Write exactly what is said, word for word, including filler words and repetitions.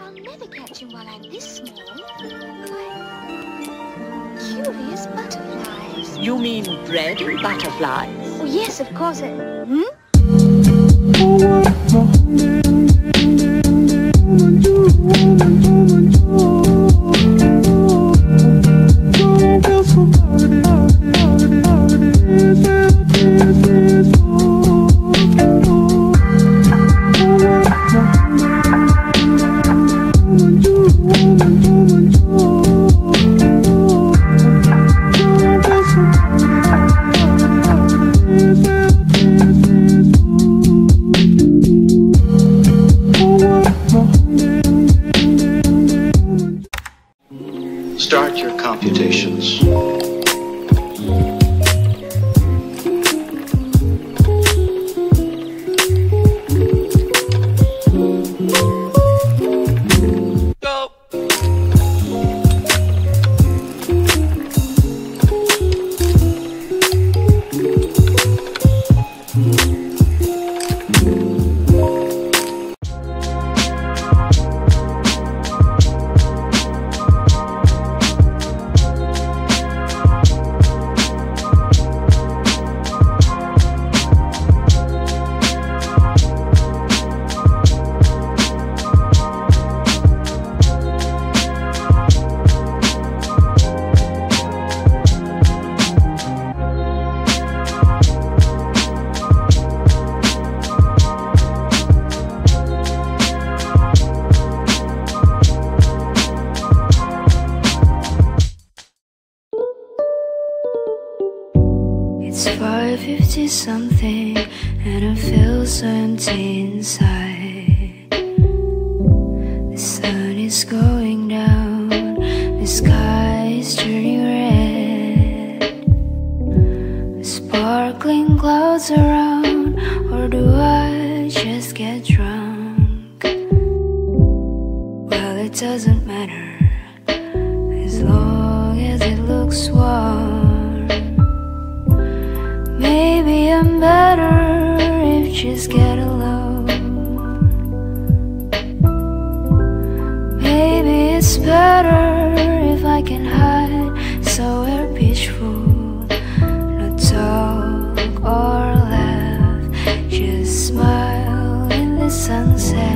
I'll never catch him while I'm this small. Why, curious butterflies. You mean bread and butterflies? Oh, yes, of course. Uh, hmm? Start your computations. Go! It's five fifty something and I feel so empty inside. The sun is going down, the sky is turning red. The sparkling clouds around, or do I just get drunk? Well, it doesn't matter as long as it looks warm. Maybe I'm better if just get alone. Maybe it's better if I can hide somewhere peaceful. No talk or laugh, just smile in the sunset.